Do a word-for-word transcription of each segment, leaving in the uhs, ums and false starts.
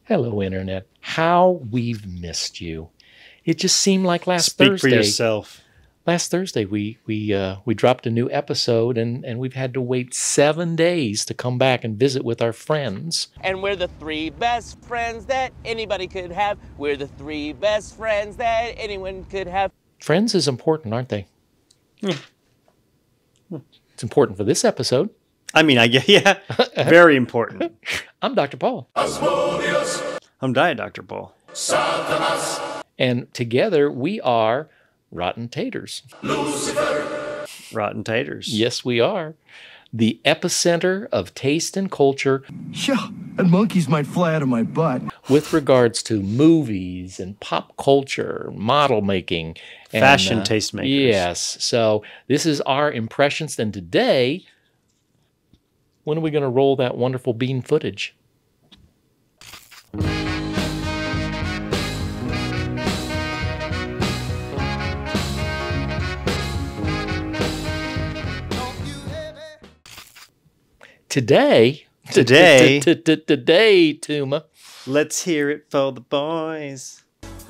Hello, Internet. How we've missed you. It just seemed like last Speak Thursday. for yourself. Last Thursday, we we uh, we dropped a new episode, and and we've had to wait seven days to come back and visit with our friends. And we're the three best friends that anybody could have. We're the three best friends that anyone could have. Friends is important, aren't they? Hmm. It's important for this episode. I mean, I get, yeah, very important. I'm Doctor Paul. I'm Diet Doctor Paul. And together we are Rotten Taters. Rotten Taters. Yes, we are. The epicenter of taste and culture. Yeah, and monkeys might fly out of my butt. With regards to movies and pop culture, model making. And, Fashion uh, tastemakers. Yes. So this is our impressions. And today, when are we going to roll that wonderful bean footage? Today, Today, today, Tuma. let's hear it for the boys.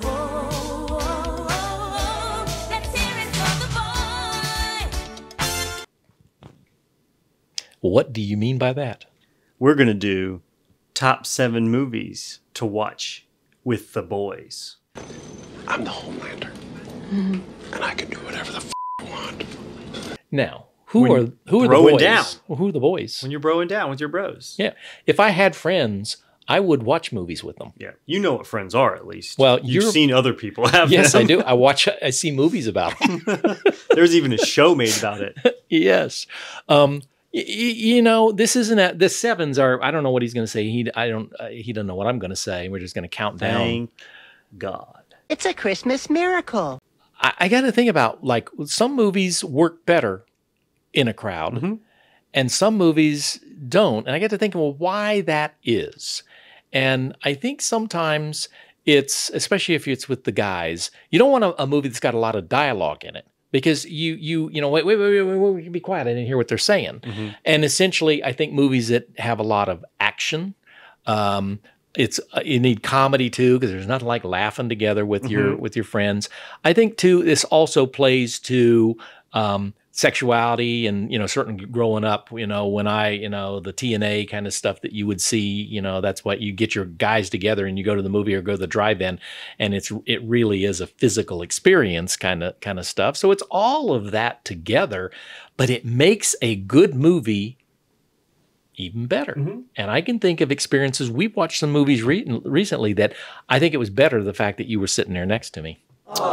What do you mean by that? We're going to do top seven movies to watch with the boys. I'm the Homelander, and I can do whatever the f I want. Now, who When are who are the throwing boys? down. Who are the boys? When you're broing down with your bros. Yeah, if I had friends, I would watch movies with them. Yeah. You know what friends are, at least. Well, you've you're- seen other people have Yes, them. I do. I watch. I see movies about them. There's even a show made about it. Yes. Um, y- y- you know, this isn't a, the sevens are. I don't know what he's going to say. He. I don't. Uh, he doesn't know what I'm going to say. We're just going to count down. Thank God. It's a Christmas miracle. I, I got to think about like some movies work better in a crowd, Mm-hmm. and some movies don't. And I got to think, well, why that is. And I think sometimes it's, especially if it's with the guys, you don't want a, a movie that's got a lot of dialogue in it because you you you know wait wait wait wait wait, wait be quiet, I didn't hear what they're saying. Mm-hmm. And essentially, I think movies that have a lot of action. Um, It's uh, you need comedy too because there's nothing like laughing together with your with your friends. I think too this also plays to um, sexuality and you know certain growing up. You know when I you know the T N A kind of stuff that you would see. You know that's what you get your guys together and you go to the movie or go to the drive-in, and it's it really is a physical experience kind of kind of stuff. So it's all of that together, but it makes a good movie even better. Mm-hmm. And I can think of experiences. We've watched some movies re recently that I think it was better the fact that you were sitting there next to me.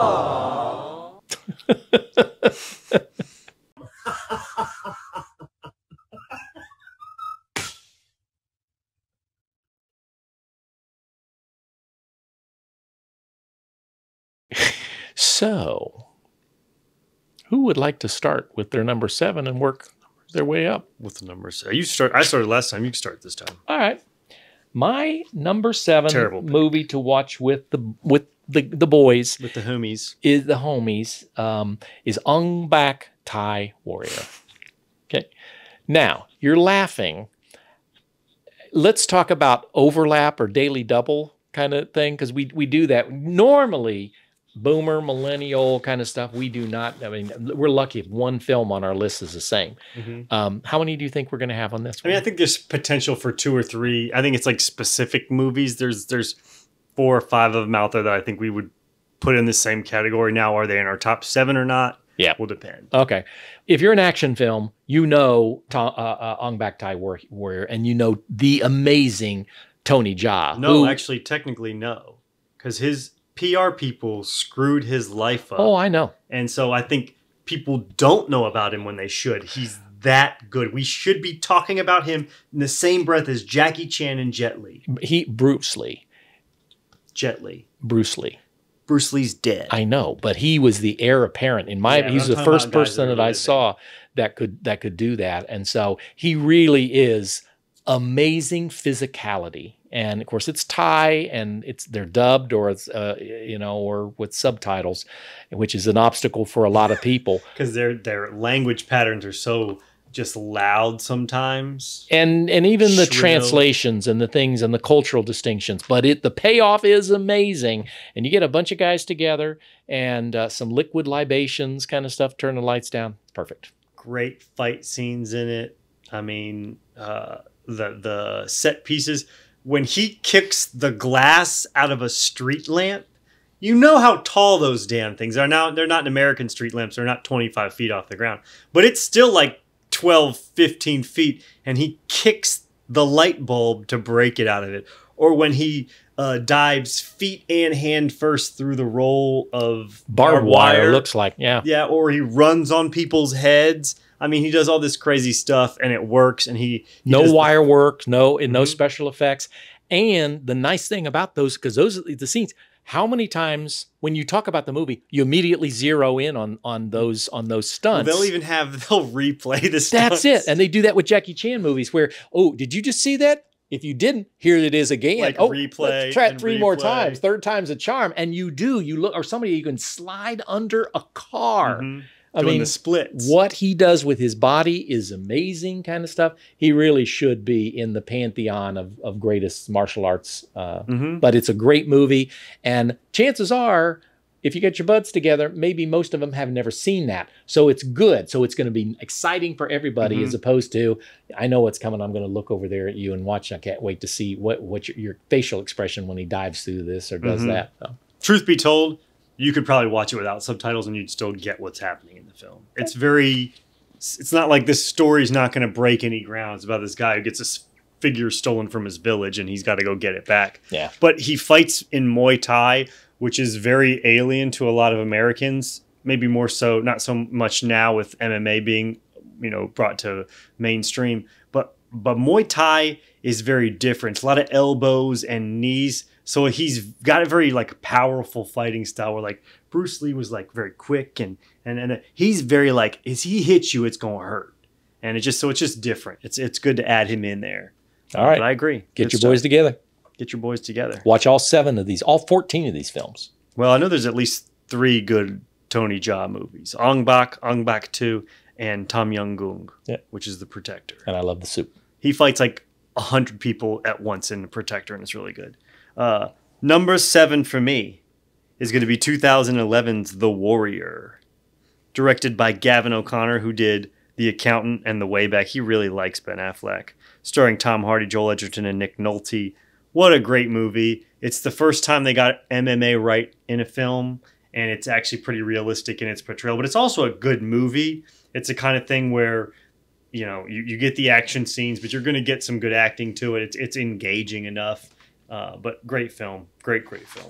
So, who would like to start with their number seven and work their way up? With the numbers. You start. I started last time. You can start this time. All right. My number seven Terrible pick. movie to watch with the with the, the boys With the homies. is the homies um, is Ong Bak Thai Warrior. Okay. Now, you're laughing. Let's talk about overlap or daily double kind of thing because we we do that normally. Boomer, millennial kind of stuff. We do not. I mean, we're lucky if one film on our list is the same. Mm-hmm. Um, how many do you think we're going to have on this I one? mean, I think there's potential for two or three. I think it's like specific movies. There's there's four or five of them out there that I think we would put in the same category. Now, are they in our top seven or not? Yeah. Will depend. Okay. If you're an action film, you know Ta- uh, uh, Ong Bak Thai War- Warrior, and you know the amazing Tony Jaa. No, who- actually, technically, no. Because his P R people screwed his life up. Oh, I know. And so I think people don't know about him when they should. He's that good. We should be talking about him in the same breath as Jackie Chan and Jet Li. He Bruce Lee. Jet Li. Bruce Lee. Bruce Lee's dead. I know, but he was the heir apparent in my. Yeah, but he's I'm the talking first about guys person that that are I living. saw that could that could do that, and so he really is amazing physicality. And of course, it's Thai, and it's they're dubbed or it's uh, you know or with subtitles, which is an obstacle for a lot of people. Because their their language patterns are so just loud sometimes. And and even the Shrill. translations and the things and the cultural distinctions. But it the payoff is amazing. And you get a bunch of guys together and uh, some liquid libations kind of stuff, turn the lights down. Perfect. Great fight scenes in it. I mean, uh, the the set pieces. When he kicks the glass out of a street lamp, you know how tall those damn things are. Now, they're not American street lamps. They're not twenty-five feet off the ground. But it's still like twelve, fifteen feet. And he kicks the light bulb to break it out of it. Or when he uh, dives feet and hand first through the roll of Barbed wire, looks like, yeah. Yeah, or he runs on people's heads. I mean, he does all this crazy stuff, and it works. And he, he no does the- wire work, no, and no Mhm. special effects. And the nice thing about those, because those are the scenes. How many times when you talk about the movie, you immediately zero in on on those on those Well, stunts? they'll even have they'll replay the stunts. That's it, and they do that with Jackie Chan movies. Where, oh, did you just see that? If you didn't, here it is again. Like oh, replay let's try it and three more replay. times. Third time's a charm, and you do. You look, or somebody you can slide under a car. Mhm. I Doing mean, the splits. what he does with his body is amazing kind of stuff. He really should be in the pantheon of, of greatest martial arts. Uh, Mhm. But it's a great movie. And chances are, if you get your buds together, maybe most of them have never seen that. So it's good. So it's going to be exciting for everybody Mhm. as opposed to, I know what's coming. I'm going to look over there at you and watch. I can't wait to see what, what your, your facial expression when he dives through this or does Mhm. that. So. Truth be told, you could probably watch it without subtitles and you'd still get what's happening in the film. It's very, it's not like this story's not going to break any ground. It's about this guy who gets his figure stolen from his village and he's got to go get it back. Yeah. But he fights in Muay Thai, which is very alien to a lot of Americans. Maybe more so, not so much now with M M A being, you know, brought to mainstream. But but Muay Thai is very different. It's a lot of elbows and knees. So he's got a very like powerful fighting style where like Bruce Lee was like very quick and and and he's very like as he hits you, it's gonna hurt. And it just so it's just different. It's it's good to add him in there. All right. But I agree. Get Good your stuff. boys together. Get your boys together. Watch all seven of these, all fourteen of these films. Well, I know there's at least three good Tony Jaa movies: Ong Bak, Ong Bak two, and Tom Yum Goong, Yeah. which is the Protector. And I love the soup. He fights like a hundred people at once in the Protector, and it's really good. Uh, number seven for me is going to be two thousand eleven's The Warrior, directed by Gavin O'Connor, who did The Accountant and The Way Back. He really likes Ben Affleck. Starring Tom Hardy, Joel Edgerton, and Nick Nolte. What a great movie. It's the first time they got M M A right in a film, and it's actually pretty realistic in its portrayal, but it's also a good movie. It's the kind of thing where, you know, you, you get the action scenes, but you're going to get some good acting to it. It's, it's engaging enough, uh, but great film. Great, great film.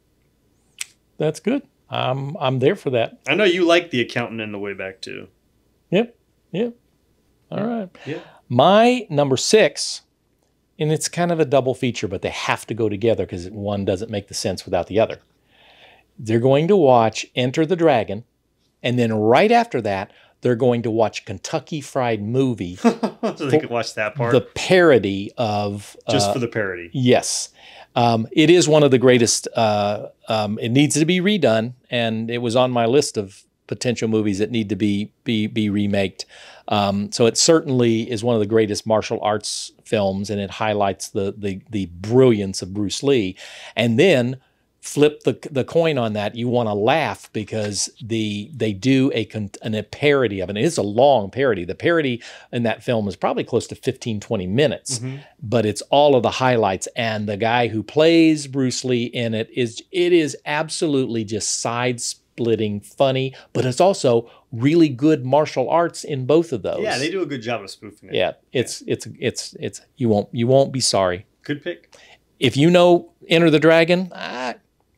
That's good. I'm I'm there for that. I know you like The Accountant and The Way Back too. Yep. Yep. All right. Yeah. My number six, and it's kind of a double feature, but they have to go together because one doesn't make the sense without the other. They're going to watch Enter the Dragon, and then right after that, they're going to watch Kentucky Fried Movie, So they could watch that part the parody of just uh, for the parody. Yes. Um, it is one of the greatest. Uh, um, it needs to be redone, and it was on my list of potential movies that need to be be be remaked. Um, so it certainly is one of the greatest martial arts films, and it highlights the the the brilliance of Bruce Lee. And then flip the the coin on that. You want to laugh because the they do a, con- an, a parody of it. And it is a long parody. The parody in that film is probably close to fifteen, twenty minutes, Mm-hmm. but it's all of the highlights. And the guy who plays Bruce Lee in it is it is absolutely just side splitting funny, but it's also really good martial arts in both of those. Yeah, they do a good job of spoofing it. Yeah, it's it's it's it's you won't you won't be sorry. Good pick. If you know Enter the Dragon, ah,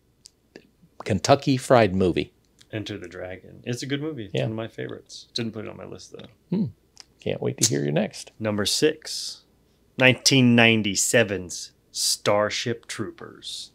Kentucky Fried Movie. Enter the Dragon. It's a good movie. It's Yeah. one of my favorites. Didn't put it on my list though. Can't wait to hear your next. Number six, nineteen ninety-seven's Starship Troopers.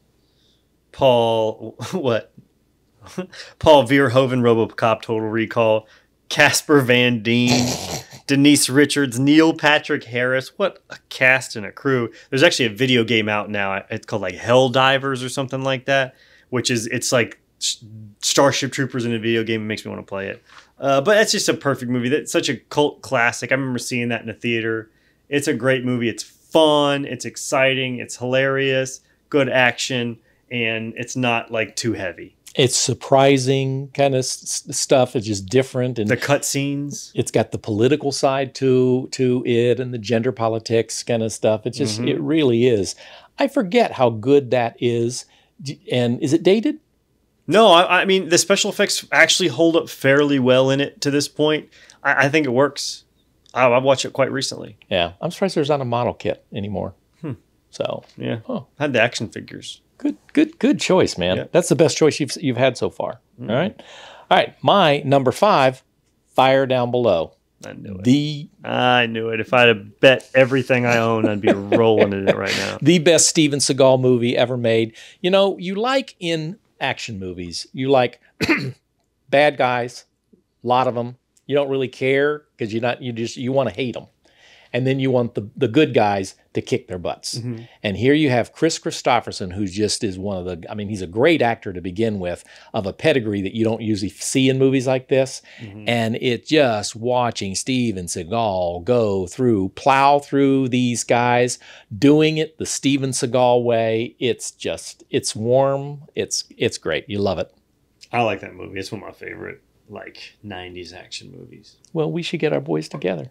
Paul, what? Paul Verhoeven, RoboCop, Total Recall. Casper Van Dien, Denise Richards, Neil Patrick Harris. What a cast and a crew. There's actually a video game out now. It's called like Hell Divers or something like that, which is, it's like Starship Troopers in a video game. It makes me want to play it. Uh, but that's just a perfect movie. That's such a cult classic. I remember seeing that in the theater. It's a great movie. It's fun. It's exciting. It's hilarious. Good action. And it's not like too heavy. It's surprising kind of s- stuff. It's just different. And The cut scenes. it's got the political side to to it and the gender politics kind of stuff. It's just, it really is. I forget how good that is. D- And is it dated? No, I, I mean, the special effects actually hold up fairly well in it to this point. I, I think it works. I, I've watched it quite recently. Yeah. I'm surprised there's not a model kit anymore. So, Yeah. Oh. Had the action figures. good, good, good choice, man. Yeah. That's the best choice you've you've had so far. All right. All right. My number five, Fire Down Below. I knew it. The I knew it. If I'd have bet everything I own, I'd be rolling in it right now. the best Steven Seagal movie ever made. You know, you like in action movies, you like bad guys, a lot of them. You don't really care because you're not, you just, you want to hate them. And then you want the, the good guys to kick their butts. Mm-hmm. And here you have Chris Christopherson, who just is one of the, I mean, he's a great actor to begin with, of a pedigree that you don't usually see in movies like this. Mm-hmm. And it just watching Steven Seagal go through, plow through these guys, doing it the Steven Seagal way. It's just, it's warm. It's, it's great. You love it. I like that movie. It's one of my favorite, like, nineties action movies. Well, we should get our boys together.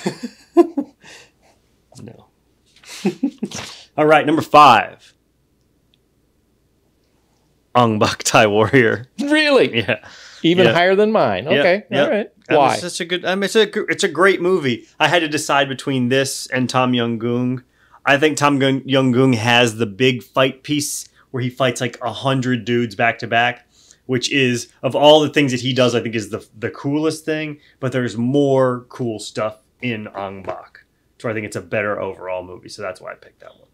No. All right, number five. Ong Bak Thai Warrior. Really? Yeah. Even Yeah. higher than mine. Okay. Yeah, All right. That Why? was such a good. I mean, it's a gr- it's a great movie. I had to decide between this and Tom Young-goong. I think Tom Gun- Young-goong has the big fight piece where he fights like a hundred dudes back to back, which is, of all the things that he does, I think is the the coolest thing. But there's more cool stuff in Ong Bak, so I think it's a better overall movie. So that's why I picked that one.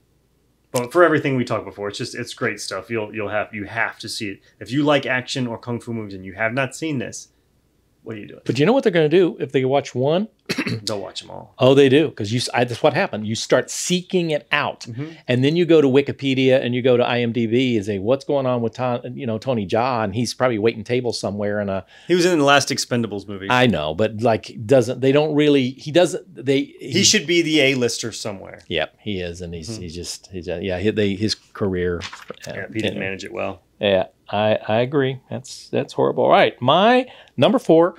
But for everything we talked before, it's just it's great stuff. You'll you'll have you have to see it if you like action or kung fu movies and you have not seen this. What are you doing? But you know what they're going to do if they watch one? They'll watch them all. Oh, they do, because you. I, that's what happened. You start seeking it out, Mm-hmm. and then you go to Wikipedia and you go to IMDb and say, "What's going on with Tom, you know, Tony Jaa?" And he's probably waiting tables somewhere in a. He was in the last Expendables movie. I know, but like, doesn't they don't really? He doesn't. They. he should be the A-lister somewhere. Yep, he is, and he's he's just he's uh, yeah. He, they his career. Uh, Yeah, he didn't anyway. manage it well. Yeah, I, I agree. That's that's horrible. All right, my number four,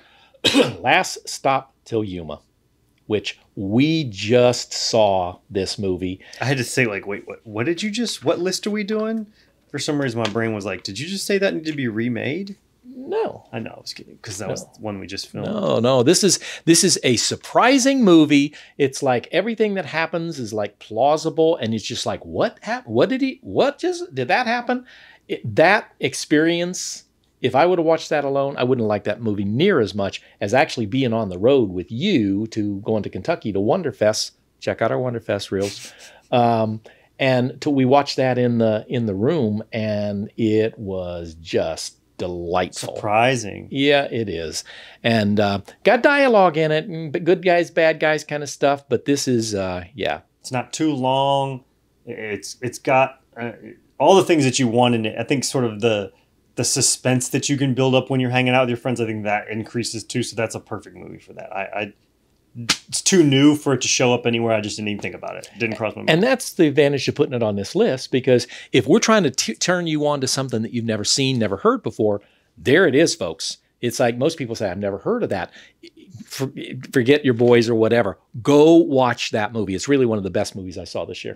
Last Stop Till Yuma, which we just saw this movie. I had to say, like, wait, what? What did you just? What list are we doing? For some reason, my brain was like, did you just say that needed to be remade? No, I know, I was kidding, because that was the one we just filmed. no, no. This is this is a surprising movie. It's like everything that happens is like plausible, and it's just like, what happened? What did he? What just did that happen? It, that experience. If I would have watched that alone, I wouldn't like that movie near as much as actually being on the road with you to going to Kentucky to Wonderfest. Check out our Wonderfest reels. Um, and to, we watched that in the in the room, and it was just delightful. Surprising. Yeah, it is. And uh, got dialogue in it, and but good guys, bad guys kind of stuff. But this is, uh, yeah. It's not too long. It's it's got uh, all the things that you want in it. I think sort of the the suspense that you can build up when you're hanging out with your friends, I think that increases too. So that's a perfect movie for that. I, I it's too new for it to show up anywhere. I just didn't even think about it. It didn't cross my mind. And that's the advantage of putting it on this list, because if we're trying to t- turn you on to something that you've never seen, never heard before, there it is, folks. It's like most people say, I've never heard of that. For, forget your boys or whatever. Go watch that movie. It's really one of the best movies I saw this year.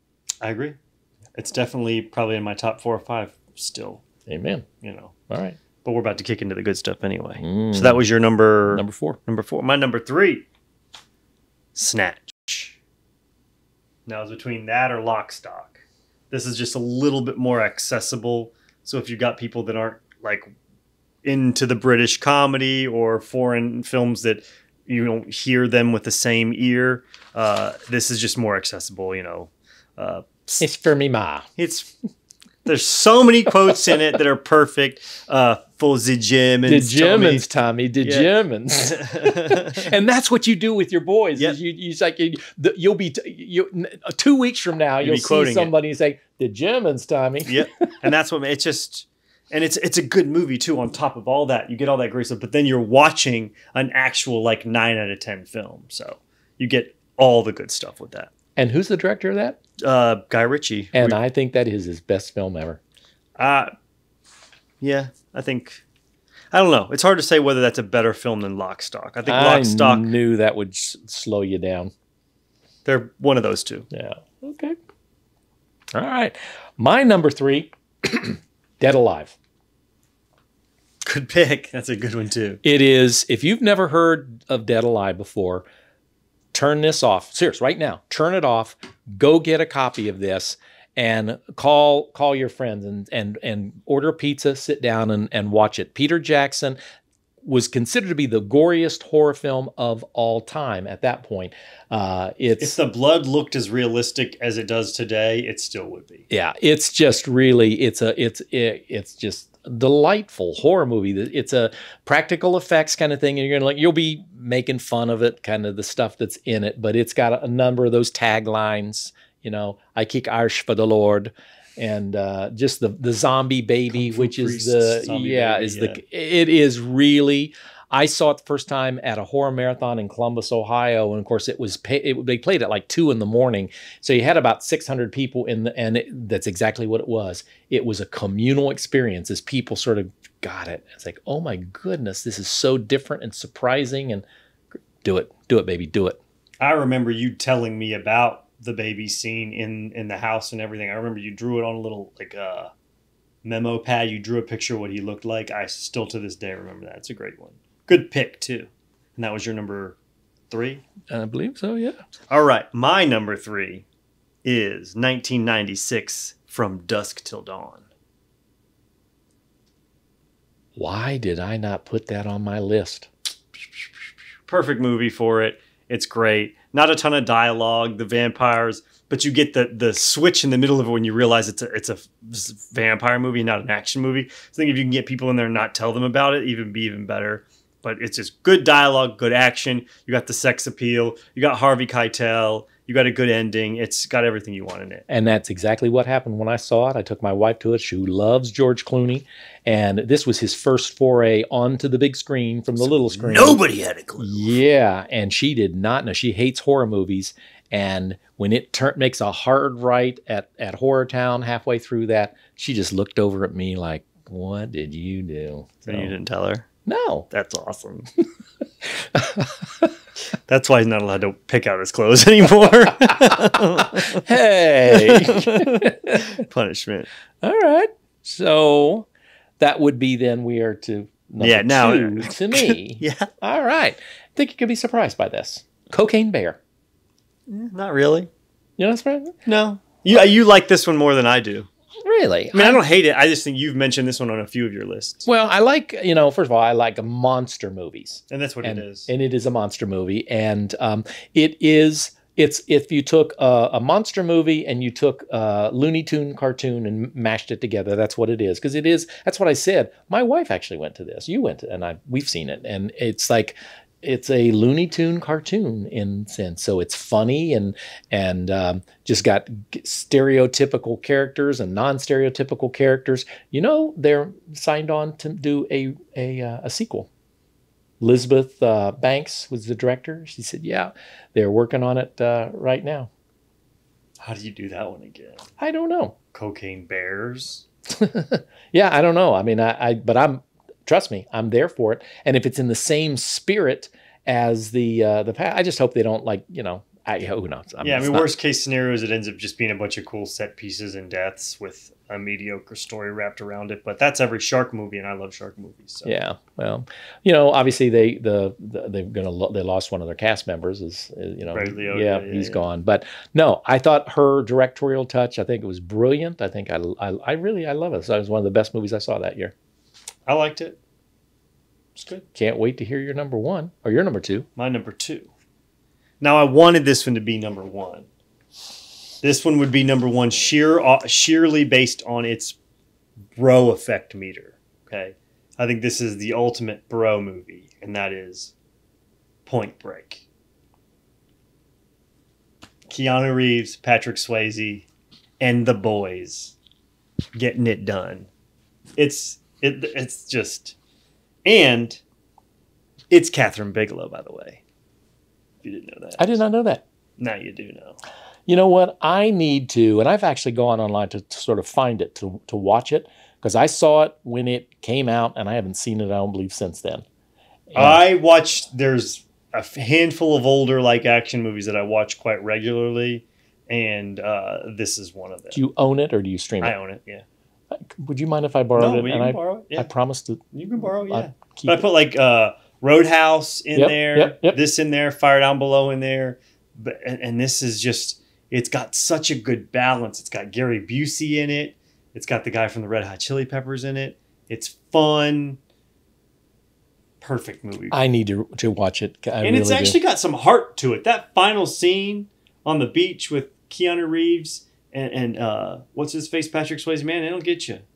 I agree. It's definitely probably in my top four or five still, Amen. you know. All right. But we're about to kick into the good stuff anyway. So that was your number Number four. Number four. My number three, Snatch. Now it's between that or Lock, Stock. This is just a little bit more accessible. So if you've got people that aren't like into the British comedy or foreign films that you don't hear them with the same ear, uh, this is just more accessible. You know, uh, It's for me, ma. it's there's so many quotes in it that are perfect. Uh, for the Germans, The Tommy. Germans, Tommy, the Yeah. Germans. And that's what you do with your boys. Yep. Is you, you, it's like you, the, you'll be, t- you, n- two weeks from now, You'll you'll be see quoting it. somebody say, the Germans, Tommy. Yep, and that's what it's just. And it's it's a good movie too. On top of all that, you get all that great stuff, but then you're watching an actual like nine out of ten film, so you get all the good stuff with that. And who's the director of that? Uh, Guy Ritchie. And I think that is his best film ever. Uh, yeah, I think. I don't know. It's hard to say whether that's a better film than Lock, Stock. I think Lock, I Stock. knew that would s- slow you down. They're one of those two. Yeah. Okay. All right. My number three, Dead Alive. Good pick. That's a good one too. It is, if you've never heard of Dead Alive before, turn this off. Serious, right now. Turn it off. Go get a copy of this and call call your friends and and and order a pizza, sit down and, and watch it. Peter Jackson was considered to be the goriest horror film of all time at that point. Uh, it's If the blood looked as realistic as it does today, it still would be. yeah, it's just really it's a it's it, it's just a delightful horror movie. It's a practical effects kind of thing, and you're gonna like you'll be making fun of it, kind of the stuff that's in it, but it's got a, a number of those taglines. You know, I kick Irish for the Lord, and uh, just the the zombie baby, which is priest, the zombie yeah baby, is yeah. the it is really. I saw it the first time at a horror marathon in Columbus, Ohio, and of course it was pay, it, they played at like two in the morning, so you had about six hundred people in the, and it, that's exactly what it was. It was a communal experience as people sort of got it. It's like, oh my goodness, this is so different and surprising, and do it, do it, baby, do it. I remember you telling me about the baby scene in in the house and everything. I remember you drew it on a little like uh, memo pad. You drew a picture of what he looked like. I still to this day remember that. It's a great one. Good pick too. And that was your number three? I believe so, yeah. All right. My number three is nineteen ninety-six, From Dusk Till Dawn. Why did I not put that on my list? Perfect movie for it. It's great. Not a ton of dialogue. The vampires, but you get the the switch in the middle of it when you realize it's a it's a vampire movie, not an action movie. So I think if you can get people in there and not tell them about it, even be even better. But it's just good dialogue, good action. You got the sex appeal. You got Harvey Keitel. You got a good ending. It's got everything you want in it. And that's exactly what happened when I saw it. I took my wife to it. She loves George Clooney. And this was his first foray onto the big screen from the little screen. Nobody had a clue. Yeah. And she did not know. She hates horror movies. And when it tur- makes a hard right at, at Horror Town halfway through that, she just looked over at me like, what did you do? So you didn't tell her? No. That's awesome. That's why he's not allowed to pick out his clothes anymore. Hey. Punishment. All right. So that would be then we are to number Yeah, now- two to me. Yeah. All right. I think you could be surprised by this. Cocaine Bear. Not really. You know surprised? No. You you like this one more than I do. Really? I mean, I don't hate it. I just think you've mentioned this one on a few of your lists. Well, I like, you know, first of all, I like monster movies. And that's what and, it is. And it is a monster movie. And um, it is, it's if you took a, a monster movie and you took a Looney Tune cartoon and mashed it together, that's what it is. Because it is, that's what I said. My wife actually went to this. You went to, and I, we've seen it. And it's like, it's a Looney Tune cartoon in sense. So it's funny and and um, just got stereotypical characters and non-stereotypical characters. You know, they're signed on to do a a, uh, a sequel. Elizabeth uh, Banks was the director. She said, yeah, they're working on it uh, right now. How do you do that one again? I don't know. Cocaine Bears? Yeah, I don't know. I mean, I, I but I'm, trust me, I'm there for it. And if it's in the same spirit as the uh, the past, I just hope they don't like, you know, I, who knows? I mean, yeah, I it's mean, not- worst case scenario is it ends up just being a bunch of cool set pieces and deaths with a mediocre story wrapped around it. But that's every shark movie, and I love shark movies. So. Yeah, well, you know, obviously they the, the they're gonna lo- they lost one of their cast members. Is, is you know, Ray Liotta, yeah, yeah, he's yeah. gone. But no, I thought her directorial touch. I think it was brilliant. I think I I, I really I love it. So it was one of the best movies I saw that year. I liked it. It's good. Can't wait to hear your number one or your number two. My number two. Now, I wanted this one to be number one. This one would be number one sheer, uh, sheerly based on its bro effect meter. Okay, I think this is the ultimate bro movie, and that is Point Break. Keanu Reeves, Patrick Swayze, and the boys getting it done. It's It, it's just, and it's Catherine Bigelow, by the way. If you didn't know that. I did not know that. Now you do know. You know what? I need to, and I've actually gone online to, to sort of find it, to, to watch it, because I saw it when it came out, and I haven't seen it, I don't believe, since then. And I watched, there's a handful of older like action movies that I watch quite regularly, and uh, this is one of them. do you own it or do you stream it? I own it, yeah. Would you mind if I borrowed No, it? we and can I, borrow it, yeah. I promise to. You can borrow, yeah. I'd keep But I it. put like uh, Roadhouse in Yep, there, yep, yep. this in there, Fire Down Below in there. But and, and this is just, it's got such a good balance. It's got Gary Busey in it. It's got the guy from the Red Hot Chili Peppers in it. It's fun. Perfect movie. I need to to watch it. I and really it's actually do. got some heart to it. That final scene on the beach with Keanu Reeves and, and uh, what's his face, Patrick Swayze, man, it'll get you.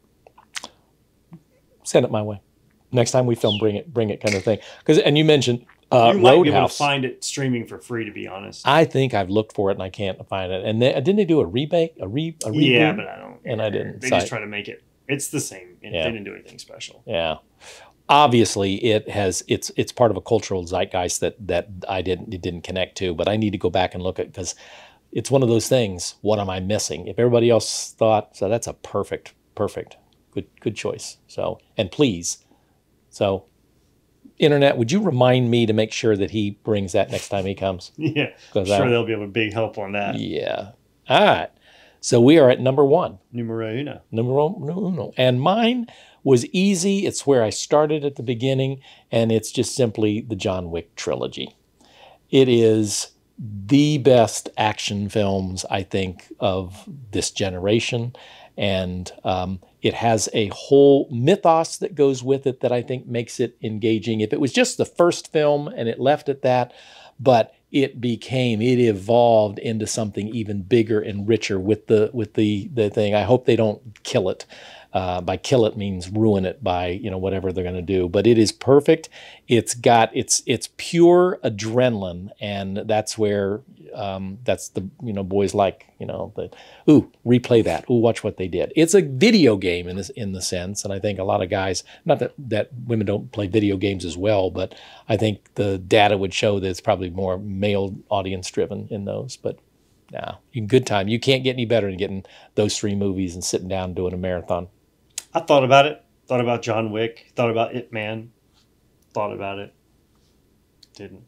Send it my way. Next time we film, bring it, bring it, kind of thing. Because and you mentioned uh, You might be able to Roadhouse. find it streaming for free, to be honest. I think I've looked for it and I can't find it. And then, didn't they do a remake, a re, a reboot? Yeah, but I don't. And I didn't. They So just I- try to make it. It's the same. and Yeah. They didn't do anything special. Yeah. Obviously, it has. It's it's part of a cultural zeitgeist that that I didn't it didn't connect to. But I need to go back and look at because it's one of those things. What am I missing? If everybody else thought so, that's a perfect, perfect, good good choice. So and please, so. Internet, would you remind me to make sure that he brings that next time he comes? Yeah, I'm 'Cause sure I- they'll be able to big help on that. Yeah. All right. So we are at number one. Numero uno. Numero uno. And mine was easy. It's where I started at the beginning, and it's just simply the John Wick trilogy. It is the best action films, I think, of this generation. And um, it has a whole mythos that goes with it that I think makes it engaging. If it was just the first film and it left at that, but it became, it evolved into something even bigger and richer with the with the the thing. I hope they don't kill it. Uh, by kill it means ruin it by, you know, whatever they're going to do. But it is perfect. It's got, it's it's pure adrenaline, and that's where, um, that's the, you know, boys like, you know, the, ooh, replay that. Ooh, watch what they did. It's a video game in this, in the sense, and I think a lot of guys, not that, that women don't play video games as well, but I think the data would show that it's probably more male audience driven in those, but nah, good time. You can't get any better than getting those three movies and sitting down and doing a marathon. I thought about it. Thought about John Wick. Thought about Ip Man. Thought about it. Didn't.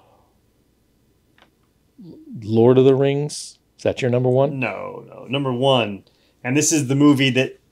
Lord of the Rings, is that your number one? No, no. Number one, and this is the movie that,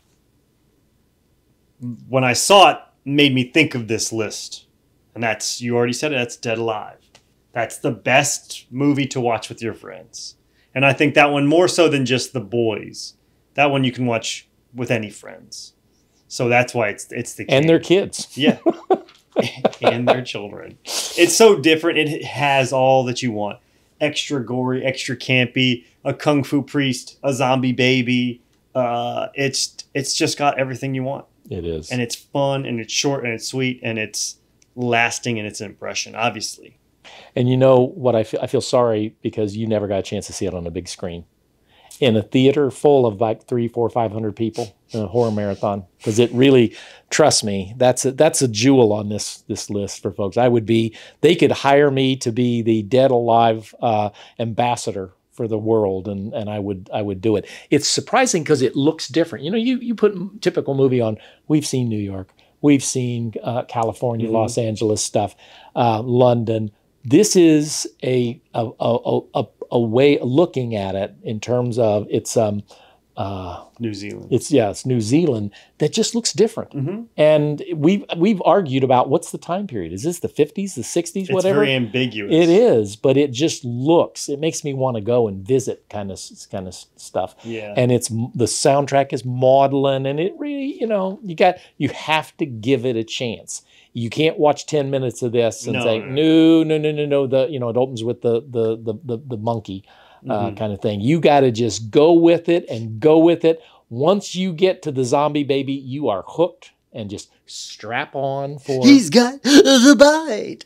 when I saw it, made me think of this list. And that's, you already said it, that's Dead Alive. That's the best movie to watch with your friends. And I think that one more so than just The Boys. That one you can watch with any friends. So that's why it's it's the And king. their kids. Yeah. And their children. It's so different. It has all that you want. Extra gory, extra campy, a kung fu priest, a zombie baby. Uh, it's it's just got everything you want. It is. And it's fun, and it's short, and it's sweet, and it's lasting in its impression, obviously. And you know what, I feel, I feel sorry because you never got a chance to see it on a big screen. In a theater full of like three, four, five hundred people in a horror marathon, because it really, trust me, that's a, that's a jewel on this this list for folks. I would be, they could hire me to be the Dead Alive uh, ambassador for the world, and and I would I would do it. It's surprising because it looks different. You know, you you put a typical movie on. We've seen New York, we've seen uh, California, Mm-hmm. Los Angeles stuff, uh, London. This is a a, a a a way of looking at it in terms of it's um uh New Zealand. it's yeah it's New Zealand that just looks different. Mm-hmm. And we've we've argued about what's the time period. Is this the fifties, the sixties, It's whatever? very ambiguous. It is, but it just looks. It makes me want to go and visit kind of kind of stuff. Yeah. And it's the soundtrack is maudlin, and it really, you know, you got you have to give it a chance. You can't watch ten minutes of this and No, say no, no, no, no, no, no. The you know it opens with the the the the, the monkey uh, Mhm. kind of thing. You got to just go with it and go with it. Once you get to the zombie baby, you are hooked and just strap on for. got the bite.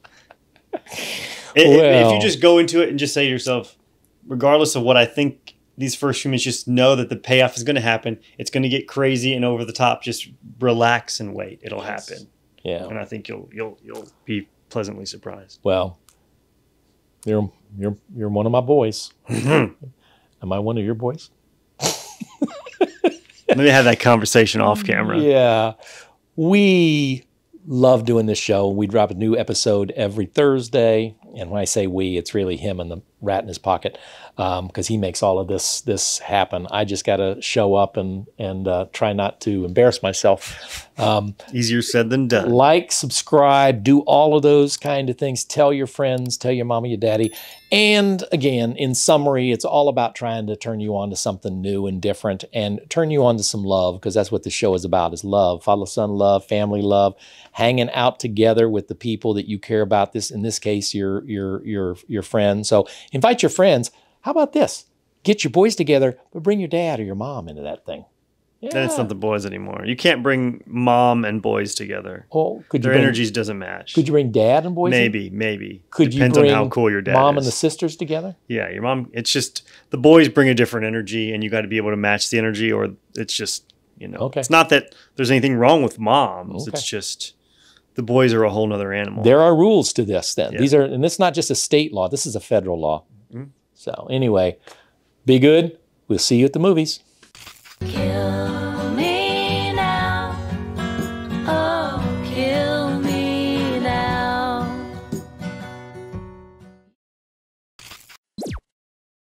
If- if Well. you just go into it and just say to yourself, regardless of what I think these first few minutes, just know that the payoff is going to happen. It's going to get crazy and over the top. Just relax and wait. It'll Yes. happen. Yeah. And I think you'll you'll you'll be pleasantly surprised. Well, you're you're you're one of my boys. Am I one of your boys? Let me have that conversation off camera. Yeah. We love doing this show. We drop a new episode every Thursday. And when I say we, it's really him and the rat in his pocket, because he makes all of this this happen. I just got to show up and and uh, try not to embarrass myself. Um, Easier said than done. like, subscribe, do all of those kind of things. Tell your friends, tell your mama, your daddy. And again, in summary, it's all about trying to turn you on to something new and different and turn you on to some love, because that's what the show is about, is love, father, son love, family love, hanging out together with the people that you care about. This, in this case, your, your, your, your friends. So invite your friends. How about this? Get your boys together, but bring your dad or your mom into that thing. Yeah. Then it's not the boys anymore. You can't bring mom and boys together. Oh, could you Their bring, energies doesn't match. Could you bring dad and boys? in? Maybe, maybe. Could Depends you bring on how cool your dad mom is. and the sisters together? Yeah, your mom. It's just the boys bring a different energy, and you got to be able to match the energy, or it's just you know. Okay. It's not that there's anything wrong with moms. Okay. It's just the boys are a whole nother animal. There are rules to this. Then Yeah. these are, and it's not just a state law. This is a federal law. Mhm. So anyway, be good. We'll see you at the movies.